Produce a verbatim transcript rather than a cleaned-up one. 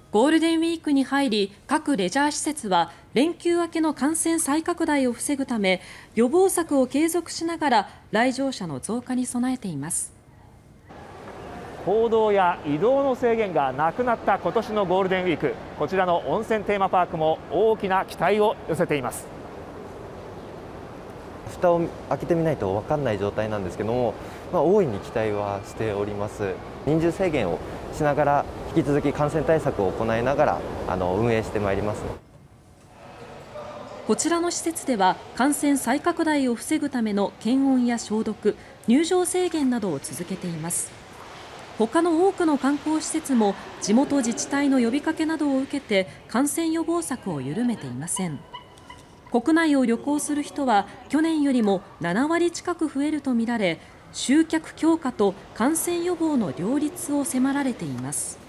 ゴールデンウィークに入り各レジャー施設は連休明けの感染再拡大を防ぐため予防策を継続しながら来場者の増加に備えています。 行動や移動の制限がなくなった今年のゴールデンウィーク、こちらの温泉テーマパークも大きな期待を寄せています。 蓋を開けてみないと分かんない状態なんですけども、まあ、大いに期待はしております。人数制限をしながら引き続き感染対策を行いながらあの運営してまいります。 こちらの施設では感染再拡大を防ぐための検温や消毒、入場制限などを続けています。他の多くの観光施設も地元自治体の呼びかけなどを受けて感染予防策を緩めていません。国内を旅行する人は去年よりもななわり近く増えるとみられ、集客強化と感染予防の両立を迫られています。